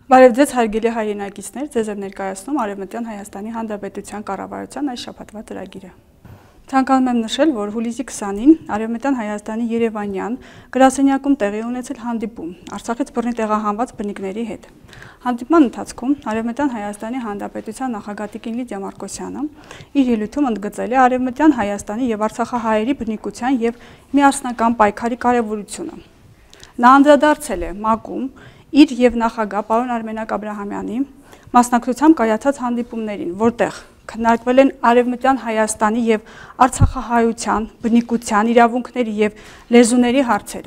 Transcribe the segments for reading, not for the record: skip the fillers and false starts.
Բարև ձեզ հարգելի հայրենակիցներ, ձեզ եմ ներկայացնում Արևմտյան Հայաստանի Հանրապետության կառավարության այս շաբաթվա ծրագիրը։ Ցանկանում եմ նշել, որ հուլիսի 20-ին Արևմտյան Հայաստանի Երևանյան գրասենյակում տեղի ունեցել հանդիպում Արցախից բռնի տեղահանված բնիկների հետ։ Հանդիպման ընթացքում Արևմտյան Հայաստանի Հանրապետության նախագահ Տիկին Լիդիա Մարկոսյանը իր ելույթում ընդգծել է Արևմտյան Հայաստանի եւ արցախահայերի բնիկության եւ միասնական պայքարի կարեւորությունը։ Նա անդրադարձել է ՄԱԿ-ում իր եւ նախագահ պարոն Արմենակ Աբրահամյանի մասնակցությամբ կայացած հանդիպումներին, որտեղ քննարկվել են Արևմտյան Հայաստանի եւ արցախահայության, բնիկության, իրավունքների եւ լեզուների հարցերը։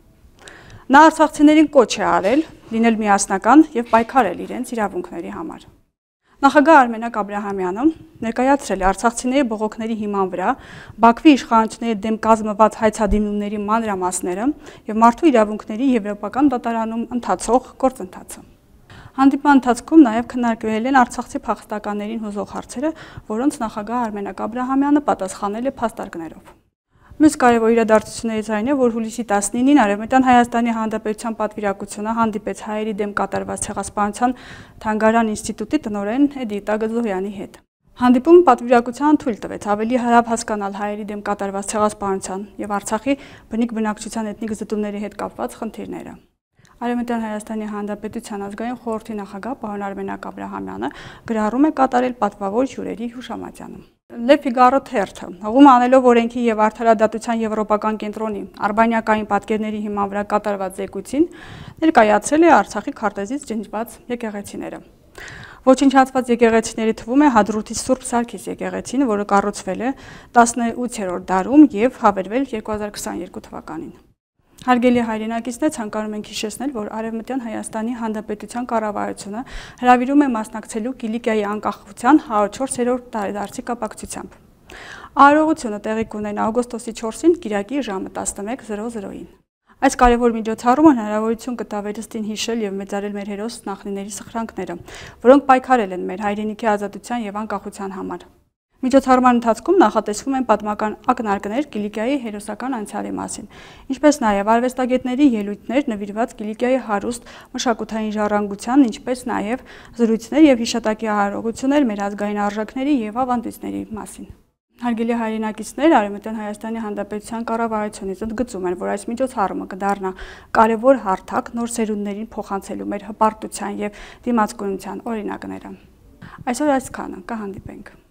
Նա արցախցիներին կոչ է արել լինել միասնական եւ պայքարել իրենց իրավունքների համար։ Նախագահ Արմենակ Աբրահամյանը ներկայացրել է արցախցիների բողոքների հիման վրա Բաքվի իշխանությունների դեմ կազմված հայցադիմումների մանրամասները եւ մարդու իրավունքների եվրոպական դատարանում ընթացող գործընթացը։ Հանդիպման ընթացքում նաեւ քննարկվել են արցախցի փախստականներին հուզող հարցերը, որոնց նախագահ Արմենակ Աբրահամյանը պատասխանել է փաստարկներով։ Մյուս կարևոր իրադարձություններից այն է, որ հուլիսի 19-ին Արևմտյան Հայաստանի Հանրապետության պատվիրակությունը հանդիպեց հայերի դեմ կատարված ցեղասպանության Թանգարան ինստիտուտի տնօրեն Էդիտա Գզոյանի հետ։ Հանդիպումը պատվիրակության թույլ տվեց ավելի հարավ հասկանալ հայերի դեմ կատարված ցեղասպանության եւ Արցախի բնիկ բնակչության էթնիկ զտումների հետ կապված խնդիրները։ Արևմտյան Հայաստանի Հանրապետության ազգային խորհրդի նախագահ պարոն Արմենակ Աբրահամյանը գրառում է կատարել պատվավոր հյուրերի հուշամատյանը։ Le Figaro թերթը, հղում անելով օրենքի եւ արդարադատության եվրոպական կենտրոնի արբանյակային պատկերների հիման վրա կատարված զեկույցին, ներկայացրել է Արցախի քարտեզից ջնջված եկեղեցիները։ Ոչնչացված եկեղեցիների թվում է Հադրութի Սուրբ Սարգիս եկեղեցին, որը կառուցվել է 18-րդ դարում եւ հավերվել 2022 թվականին։ Հարգելի հայրենակիցներ, ցանկանում ենք հիշեցնել, որ Արևմտյան Հայաստանի Հանրապետության կառավարությունը հրավիրում է մասնակցելու Կիլիկիայի անկախության 104-րդ տարեդարձի կապակցությամբ։ Արարողությունը տեղի կունենա օգոստոսի 4-ին կիրակի ժամը 11:00-ին։ Այս կարևոր միջոցառումը հնարավորություն կտա վերստին հիշել եւ մեծարել մեր հերոս նախնիների սխրանքները, որոնք պայքարել են մեր հայրենիքի ազատության եւ անկախության համար։ Միջոցառման ընթացքում նախատեսվում են պատմական ակնարկներ Կիլիկիայի հերոսական անցյալի մասին, ինչպես նաև արվեստագետների ելույթներ նվիրված Կիլիկիայի հարուստ մշակութային ժառանգությանն, ինչպես նաև զրույցներ եւ հիշատակի արարողություններ մեր ազգային արժեքների եւ ավանդույթների մասին։ Հարգելի հայրենակիցներ, Արևմտյան Հայաստանի Հանրապետության կառավարությունից ընդգծում են, որ այս միջոցառումը կդառնա կարևոր հարթակ նոր սերունդներին փոխանցելու մեր հպարտության եւ դիմացկունության օրինակները։ Այսօր այսքանը, կհանդիպենք։